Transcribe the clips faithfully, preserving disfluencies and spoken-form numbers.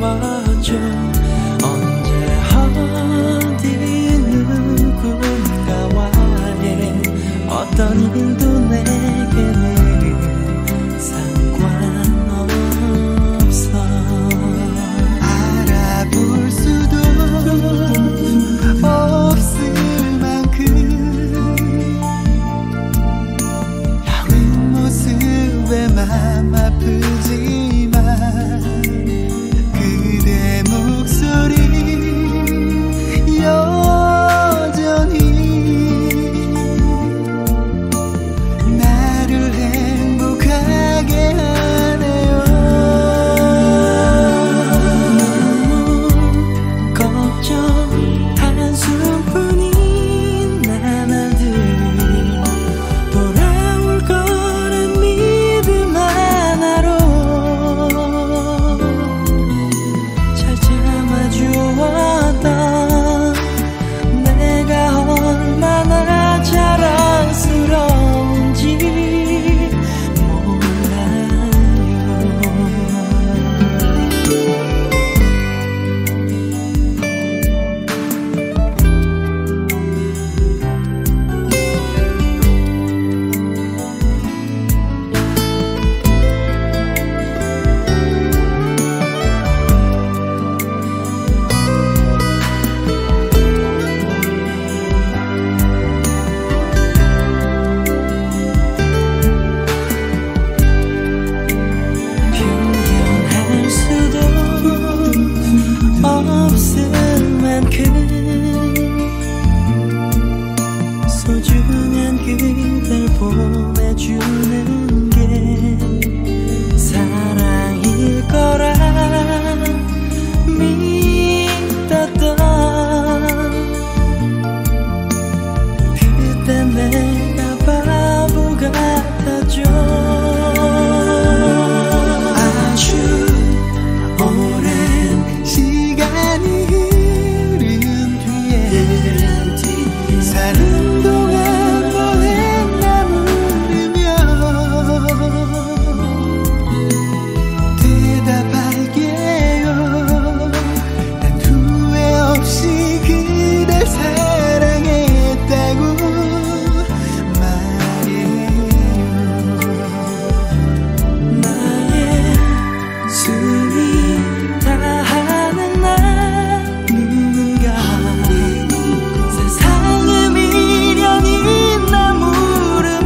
채워줘. 언제 어디 누군가와의 어떤 일도 내게는 상관없어. 알아볼 수도 없을 만큼 형은 모습에 맘 아프지만 그대 목소리 여전히 나를 행복하게 하네요. 너무 걱정 한숨뿐인 나날들 돌아올 거란 믿음 하나로 잘 참아주었던 내가 얼마나 자랑스러운지 변경할 수도 없을 만큼 소중한 그댈 보내주는 게 사랑일 거라 믿었던 그때 내가 바보 같았죠. 아주 오랜 시간이 흐른 뒤에 사는 동안 뭐 했나 물으면 대답할게요. 난 후회 없이 그댈 사랑했다고 말해요. 나의 숨이 다하는 나 누군가 세상에 미련 있나 물으면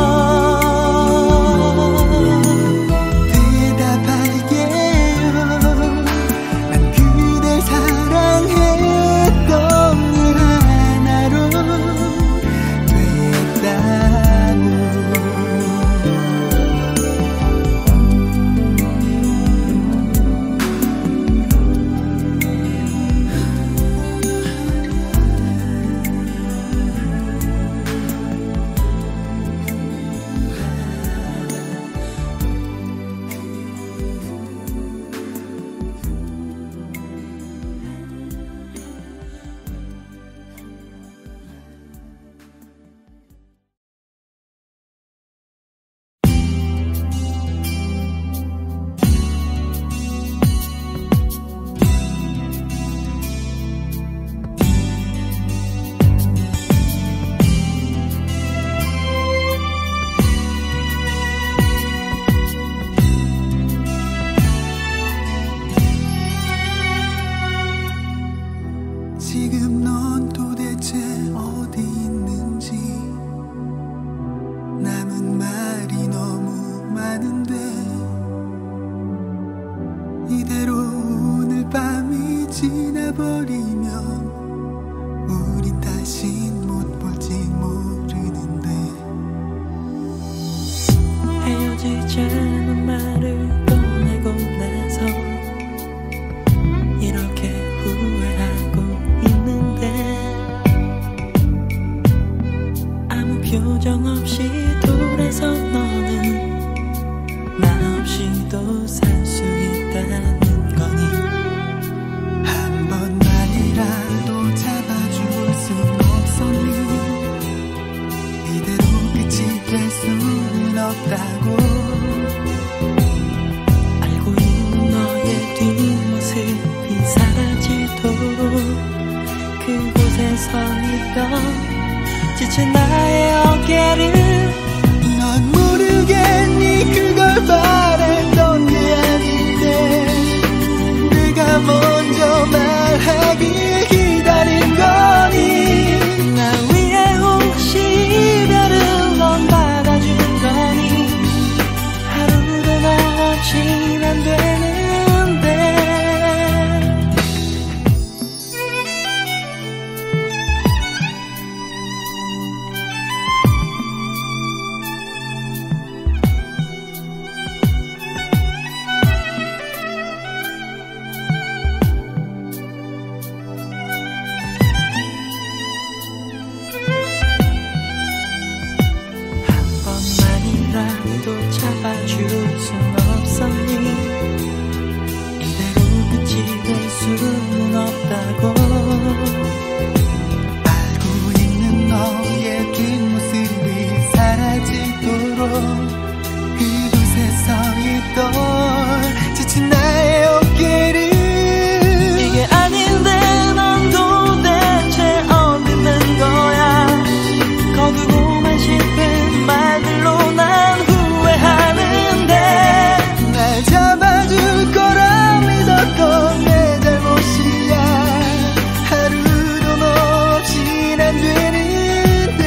대답할게요. 난 그댈 사랑했던 그 하나로 됐다고. 지금 넌 도대체 어디 있는지 남은 말이 너무 많은데 이대로 오늘 밤이 지나버리면 우린 다신 못 볼지 모르는데 헤어지자는 말을 꺼내고 나서 이렇게 후회하고 있는데 아무 표정 없이 돌아서 너는 나 없이도 살 수 있다는 거니 한 번만이라도 지친 나의 어깨를 넌 모르겠니 그걸 바랬던 게 아닌데 내가 먼저 말하길 기다린 거니 나 위해 혹시 이별을 넌 받아주는 거니 하루도 너 없인 안 되는데 또 잡아줄 순 없었니 이대로 끝이 될 수는 없다고 알고 있는 너의 뒷모습이 사라지도록 그곳에 서 있던 지친 나의 어깨를 이게 아닌데 넌 도대체 어디는 거야 거두고만 싶은 말들로 난 날 잡아줄 거라 믿었던 내 잘못이야 하루도 너 없인 안 되는데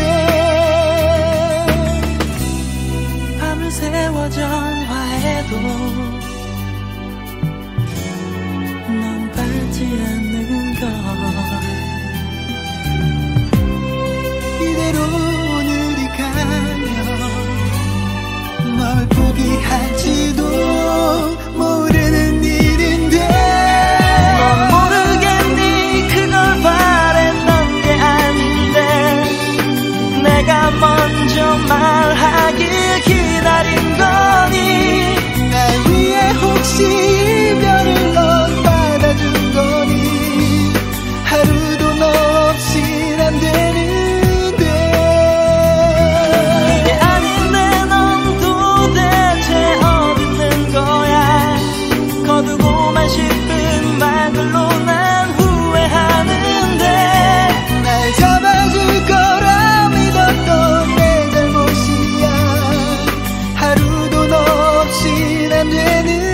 밤을 새워 전화해도 넌 받지 않는 걸 이대로 오늘이 가면 널 포기할지도 모르는 일인데 넌 모르겠니 그걸 바랬던 게 아닌데 내가 먼저 말하길 기다린 거니 날 위해 혹시 이별을 넌 받아준 거니 하루도 너 없인 안 되는 거두고만 싶은 말들로 난 후회하는데 날 잡아줄 거라 믿었던 내 잘못이야 하루도 너 없인 안 되는데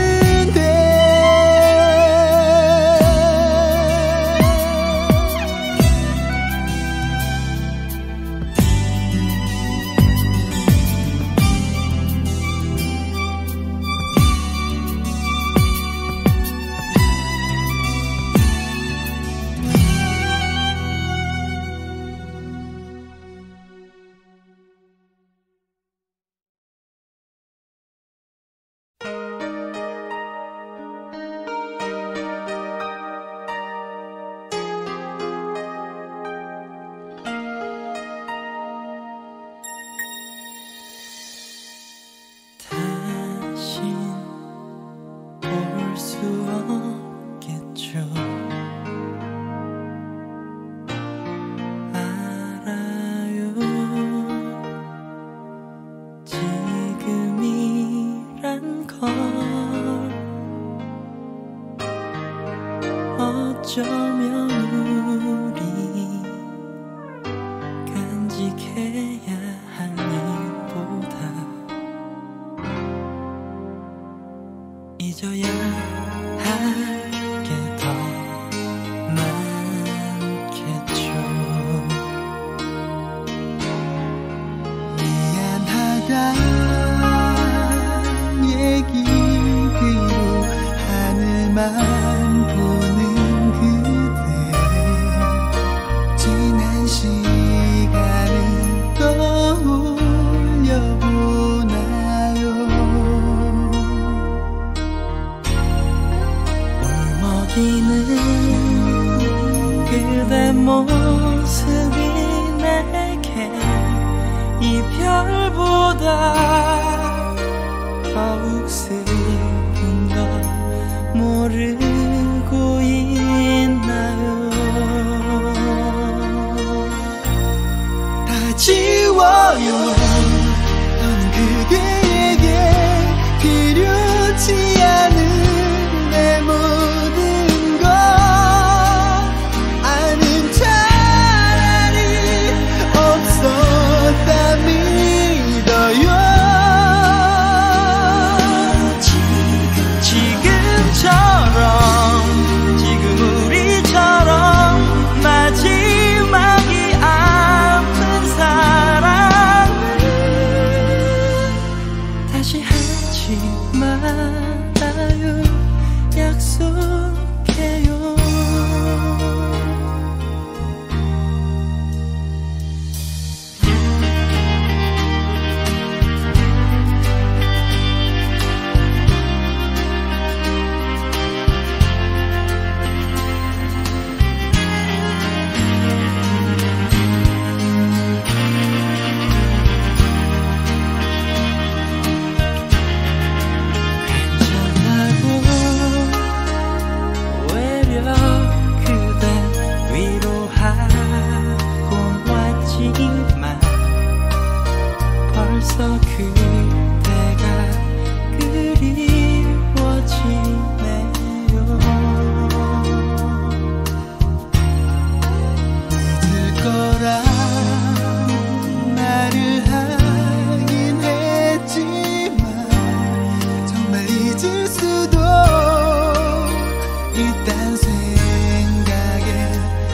어쩌면 우리 간직해야 할 일보다 잊어야 할 게 더 많겠죠. 미안하다 얘기로 하늘만 보는 지난 시간을 떠올려보나요. 울먹이는 그대 모습이 내게 이별보다 더욱 슬픈 걸 모르고 있나요. 다 지워요. 넌 그대에게 필요치 않은 내 모든 것 아는 차라리 없어. 이딴 생각에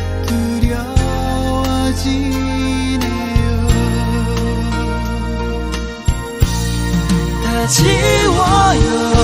두려워지네요. 다 지워요.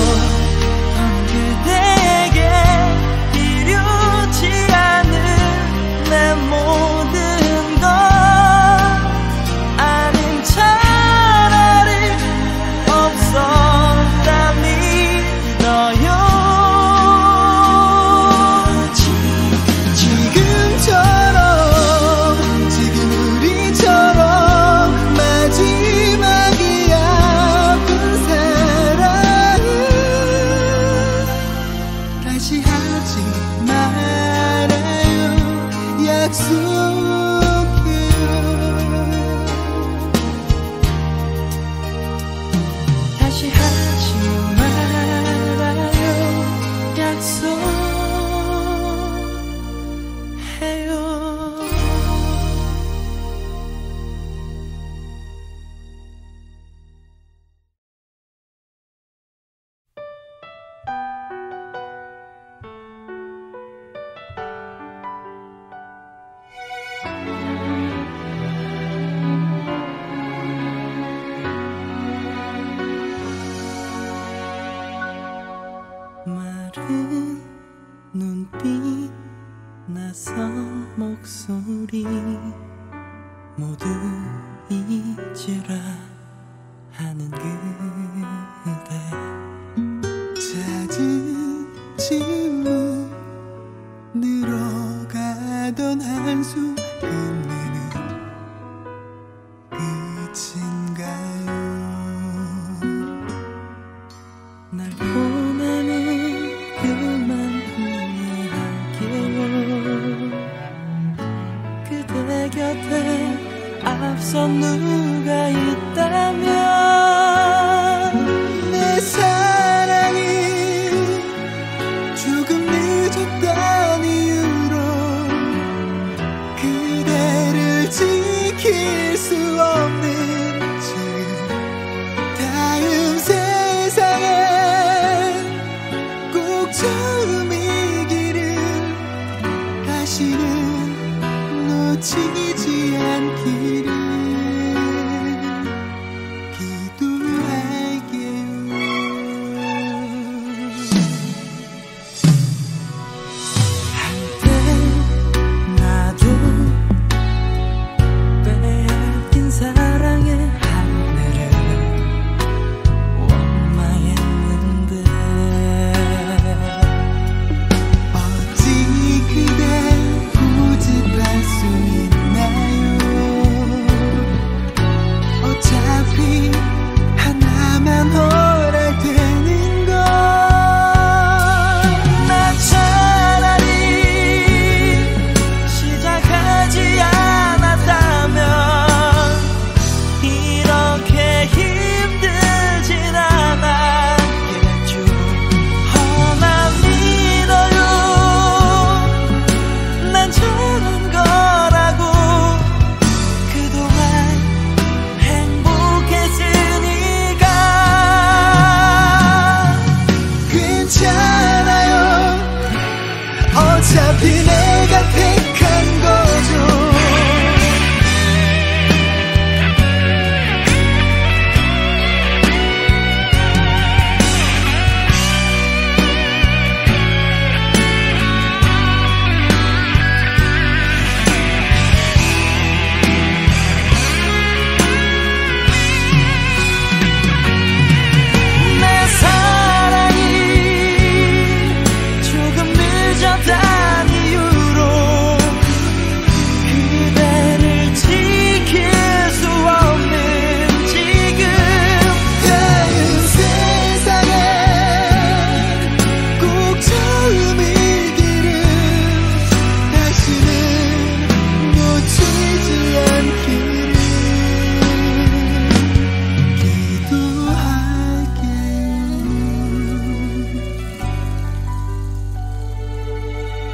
마른 눈빛 낯선 목소리 모두 잊으라 하는 그대 잦은 침묵 늘어가던 한숨 끝내는 끝인가요? 날 보내는 그만 후회할게요. 그대 곁에 앞선 누가 있다면 내 사랑이 조금 늦었던 이유로 그대를 지킬 수 없는 지금 다음 세상에 꼭 처음이기를 다시는 놓치지 않기를 어차피 내가 택한 거죠. 내 사랑이 조금 늦었다 이유로 그대를 지킬 수 없는 지금 다음 세상에 꼭 처음이기를 다시는 놓치지 않기를 기도할게요.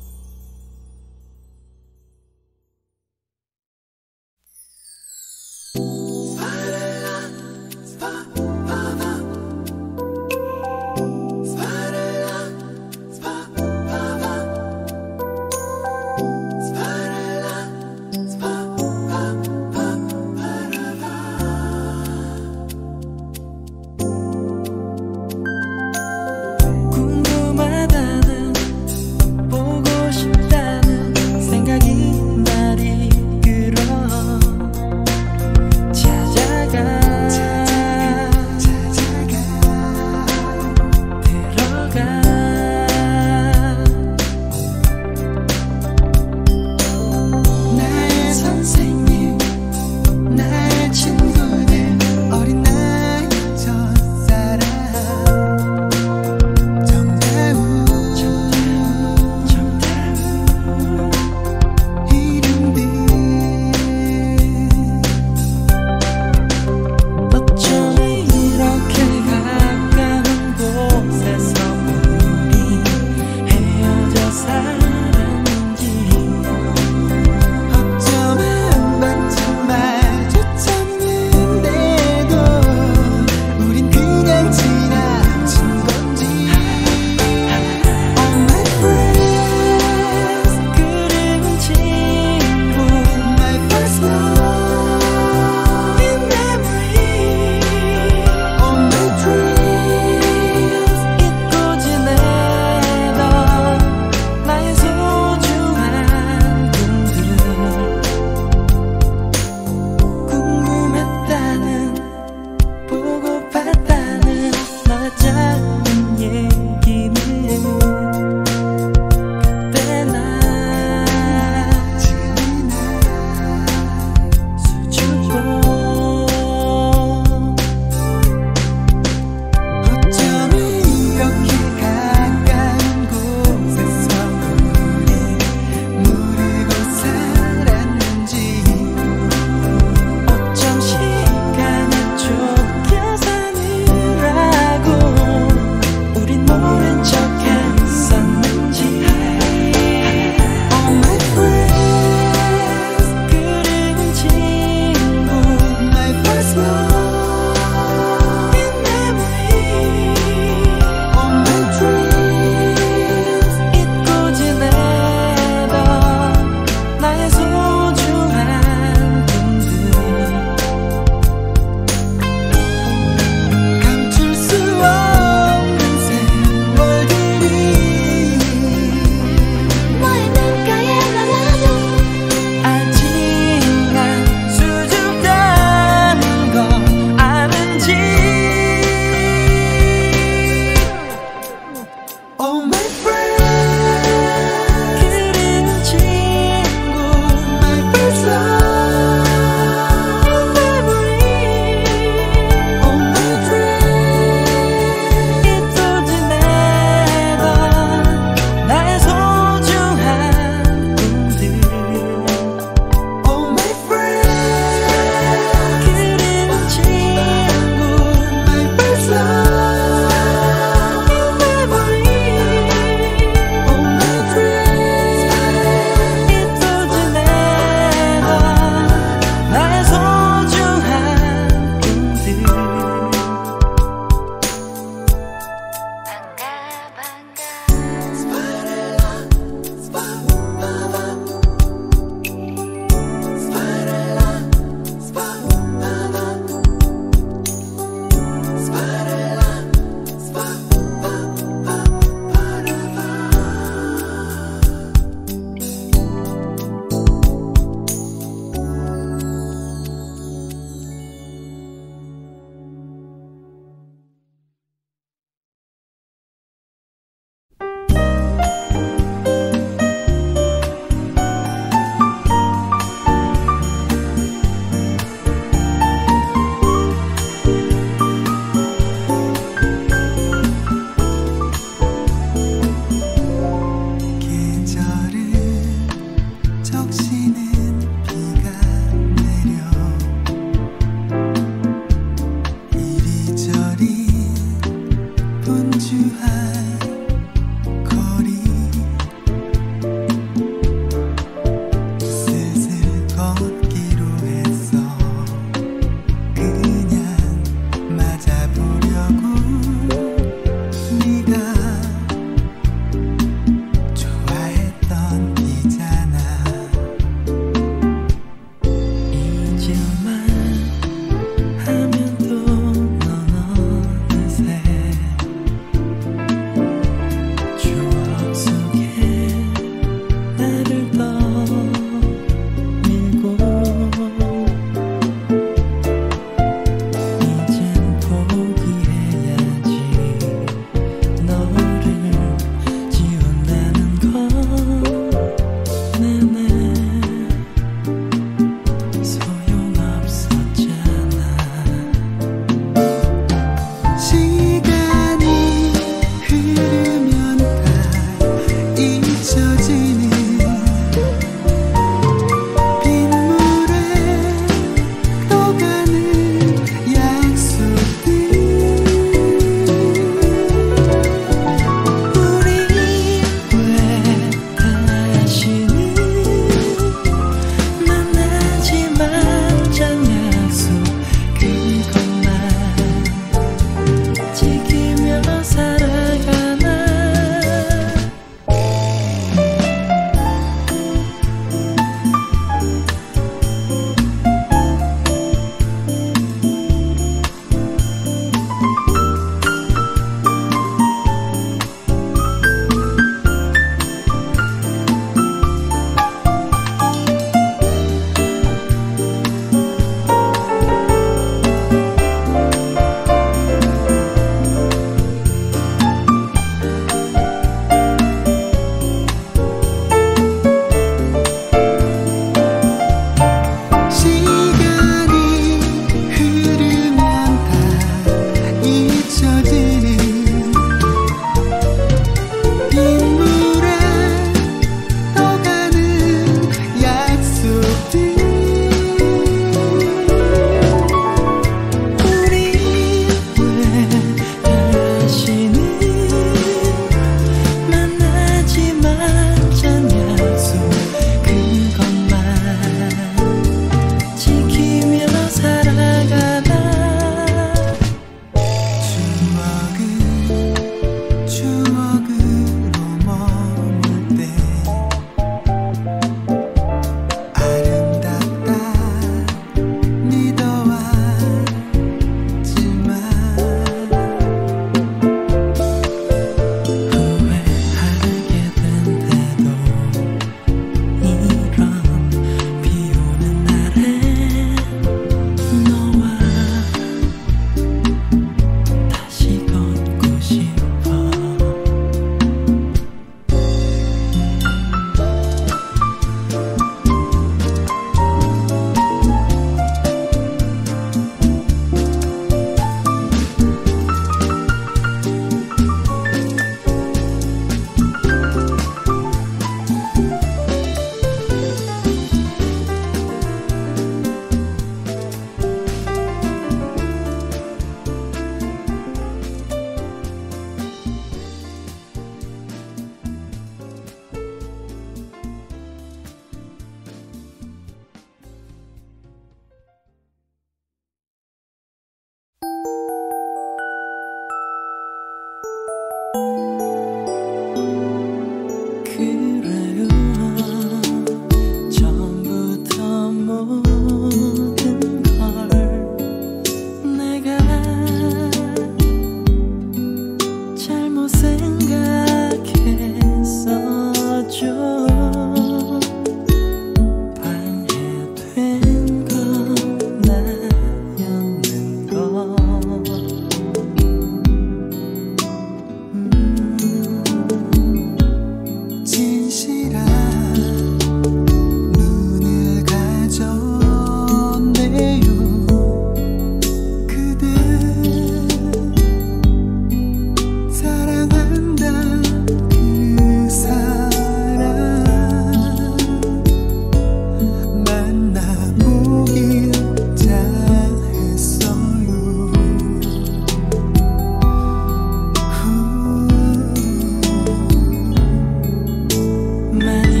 많이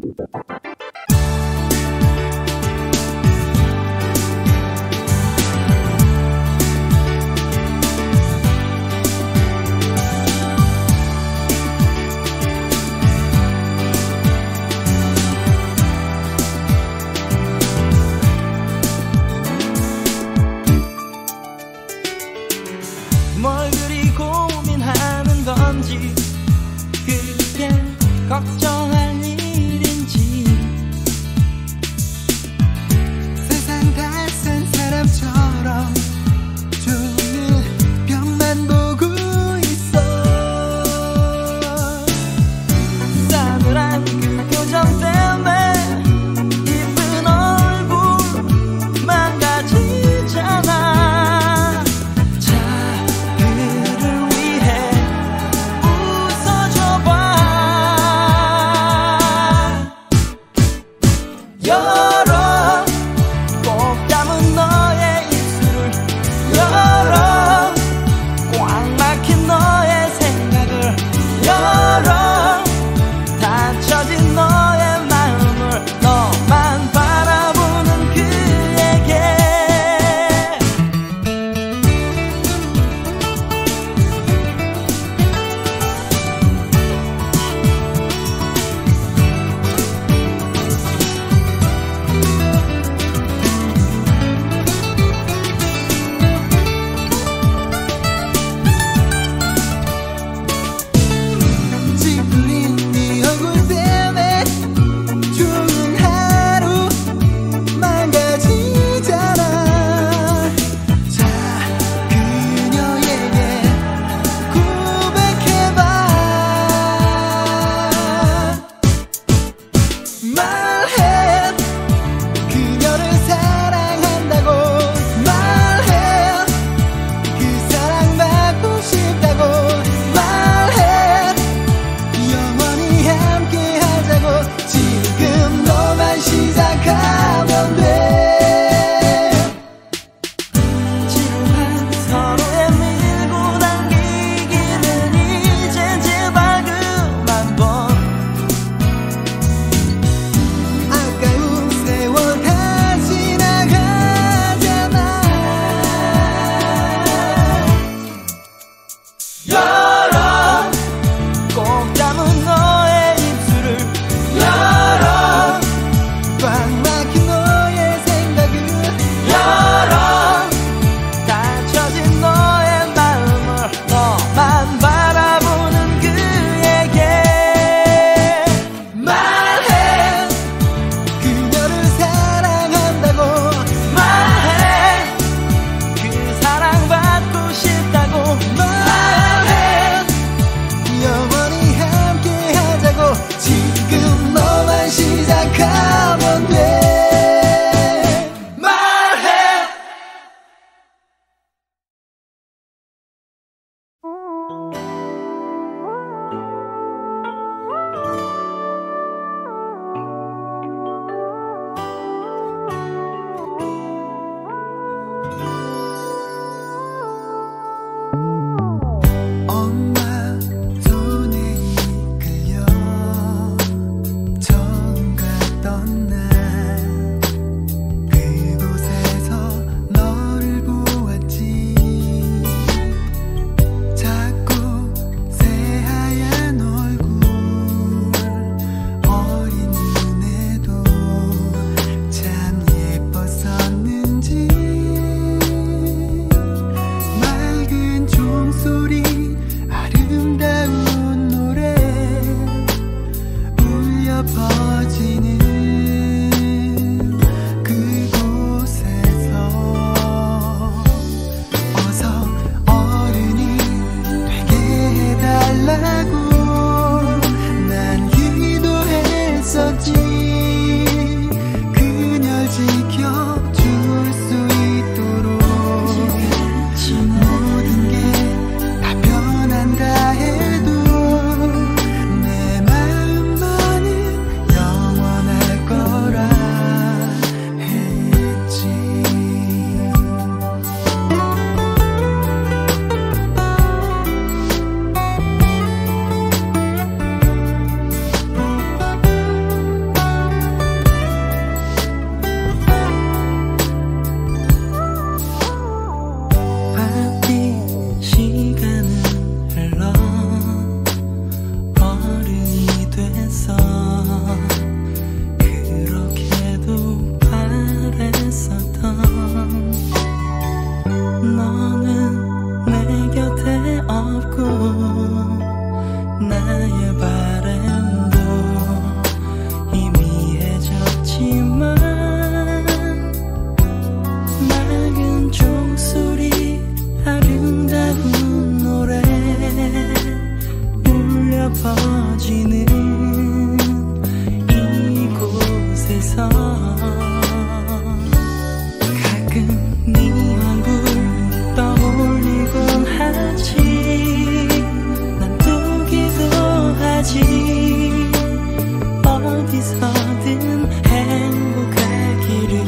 뭘 그리 고민하는 건지, 그게 걱정할 일인지. 세상 다 센 사람처럼 종일 벽만 보고 있어. 싸늘한 그 표정 때문에 이쁜 얼굴 망가지잖아. 자, 그를 위해 웃어줘봐. 돼서 그렇게도 바랬었던 너는 내 곁에 없고 나의 바람도 희미해졌지만 맑은 종소리 아름다운 노래 울려 퍼지는 이곳에서 가끔 네 얼굴 떠올리곤 하지. 난 또 기도하지. 어디서든 행복하기를.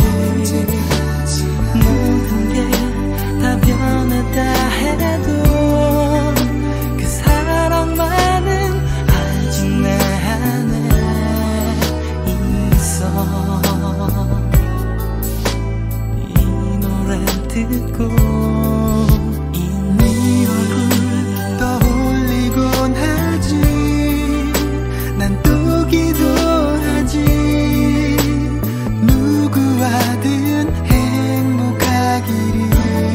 모든 게 다 변했다 해도 그 사랑만은 아직 내 안에 있어. 이 노래 듣고 네 얼굴 떠올리곤 하지. 난 또 기도하지. 누구와든 행복하기를.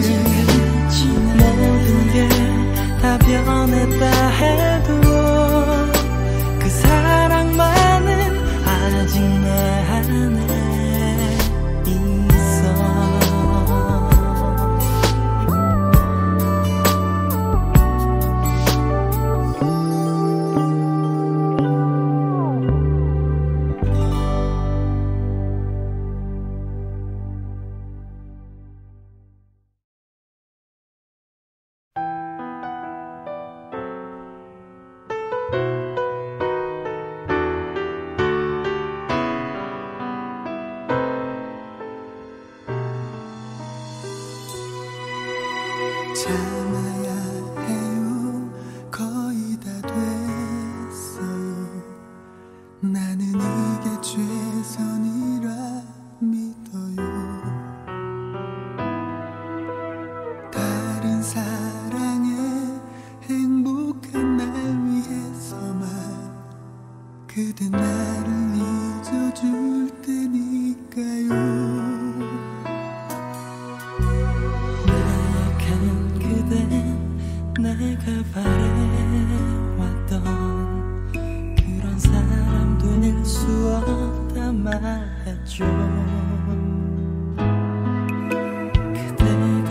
모든 게 다 변했다 해도 그 사랑만은 아직 내 안에 있어. 참아야 해요. 거의 다 됐어요. 나는 이게 최선이라 믿어요. 다른 사랑에 행복한 날 위해서만 그대 나를 잊어줄 테니까요. 내가 바래왔던 그런 사람 될 수 없다 말했죠. 그대가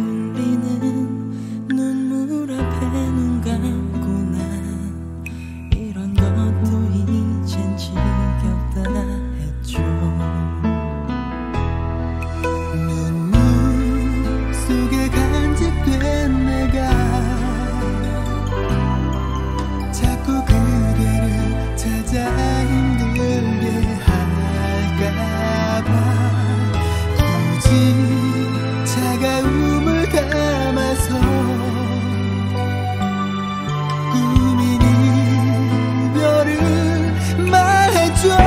흘리는 눈물 앞에 눈 감고 난 이런 것도 이젠 지겹다 했죠. 눈물 속에 간직된 내가 찾아 힘들게 할까봐 굳이 차가움을 담아서 꾸민 이별을 말해줘.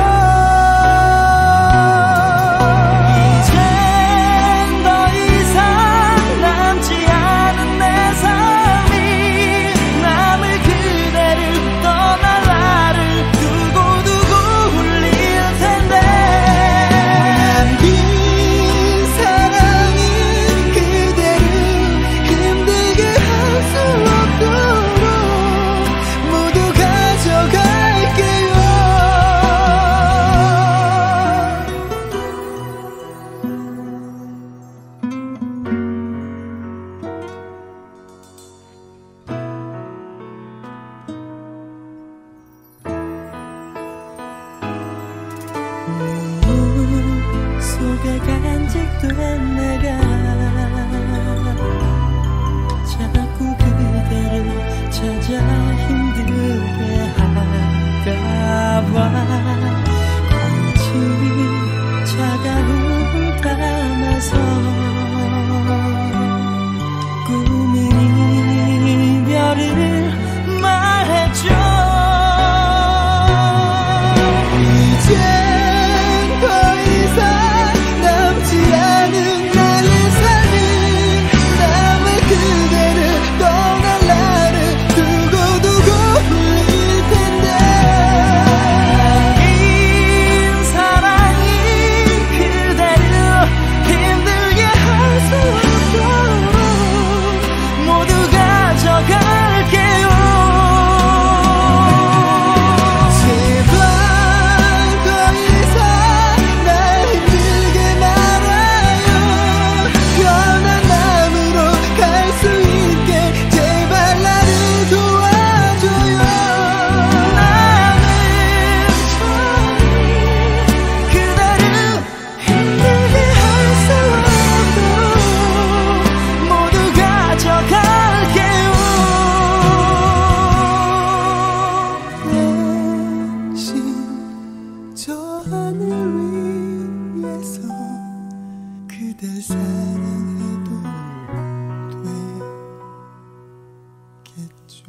이젠 더 이상 남지 않은 내 삶이 남을 그대를 떠날 속에 간직된 내가 자꾸 그대를 찾아 힘들게 할까봐 굳이 차가움을 담아서 꾸민 이별을 말해줘. 그대를 떠날 나를 두고 두고 흘릴 텐데 하늘 위에서 그댈 사랑해도 되겠죠.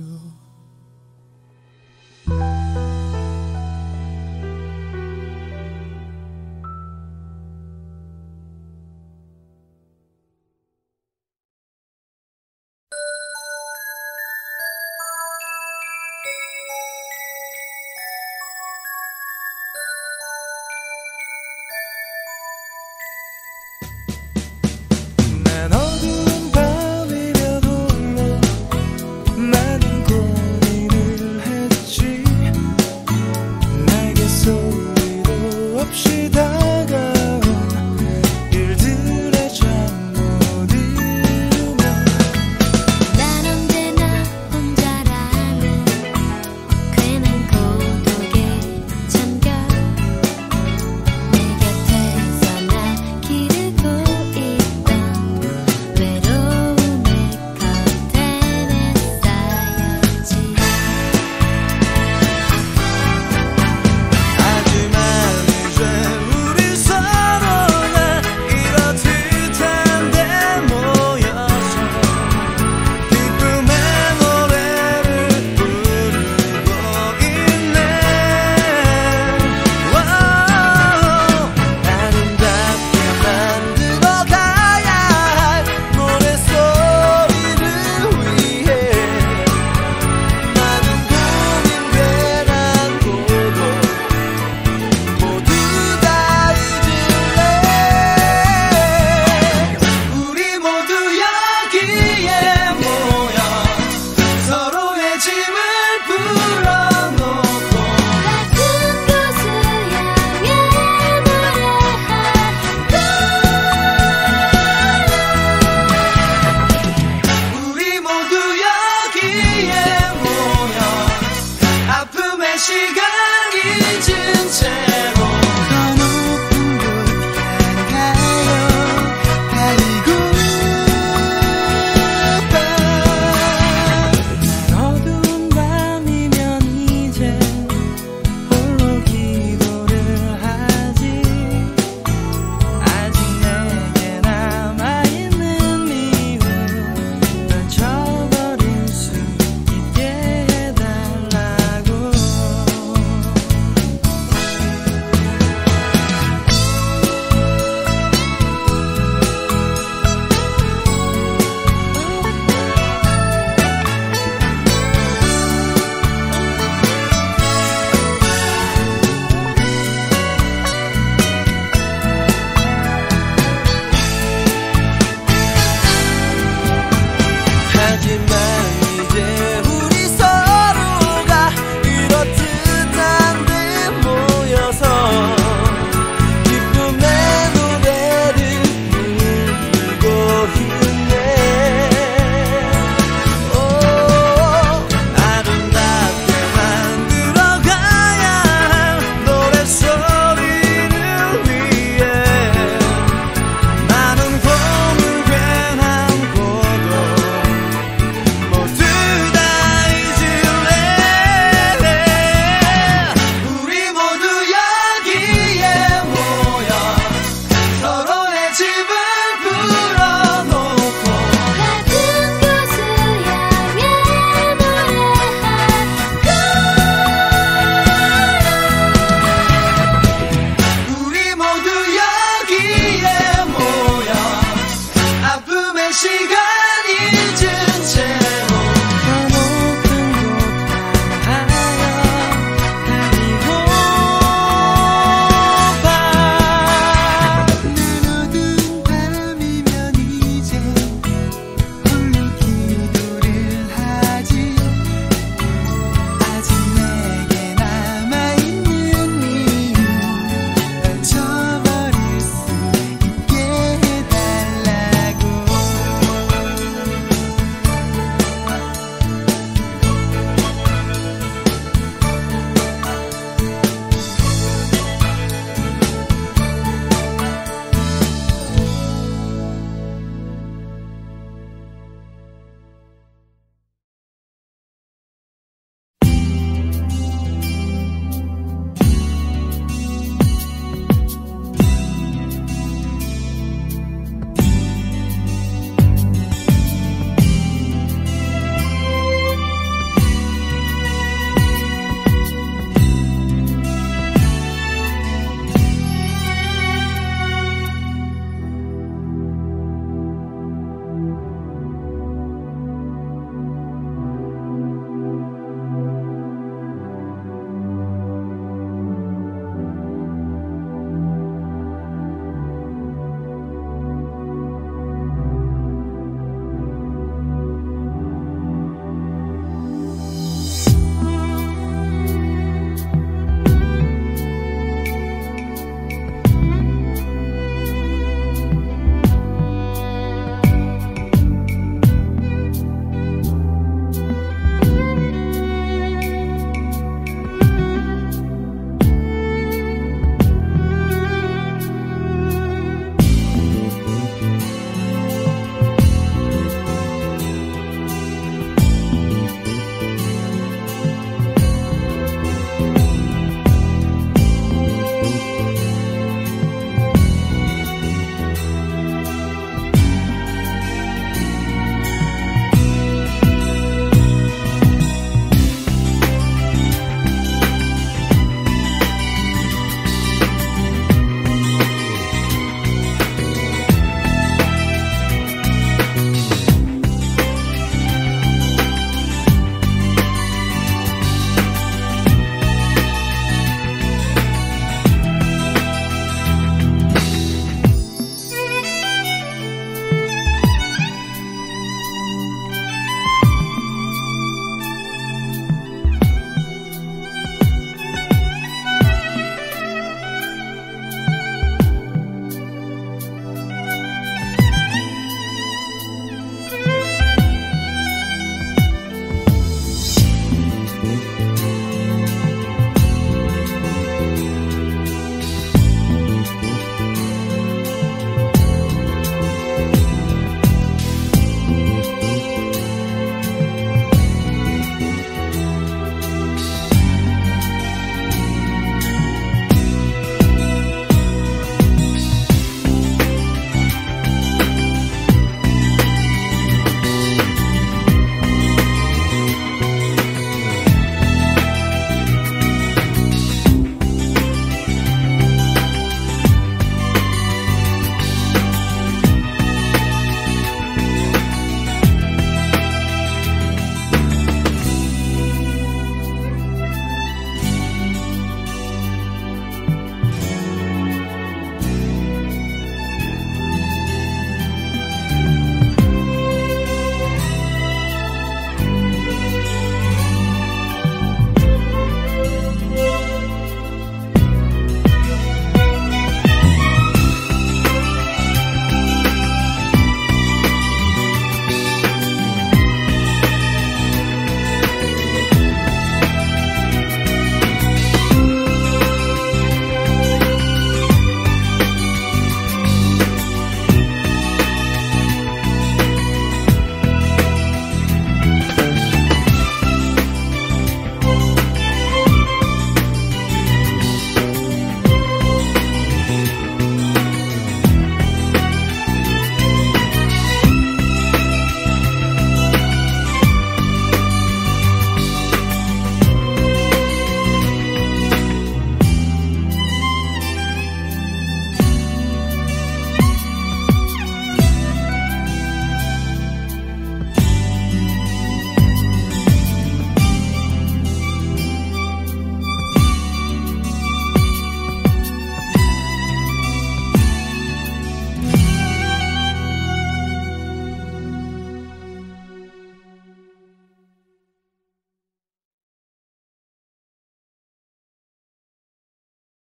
난 어두운 밤이면 홀로 많은 고민을 했지. 내게 소리도 없이 다가온 일들의 잠 못 이루며 난 언제나 혼자라는 괜한 고독에 잠겨 내 곁에서 나 기르고 있던 외로움의 커튼에 쌓였지. 하지만 이제 우리 서로가 이렇듯한데 모여서 기쁨의 노래를 부르고 있네. 아름답게 만들어 가야 할 노래소리를 위해 많은 고민 괜한 고독 모두 다 잊을래. 우리 모두 여기에 모여 서로의 짐을 풀어놓고 같은 곳을 향해 우리 모두 여기에 모여 아픔의 시간